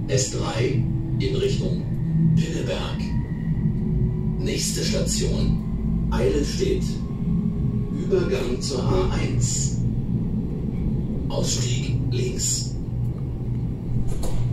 S3 in Richtung Pinneberg. Nächste Station Eilenstedt. Übergang zur A1. Ausstieg links.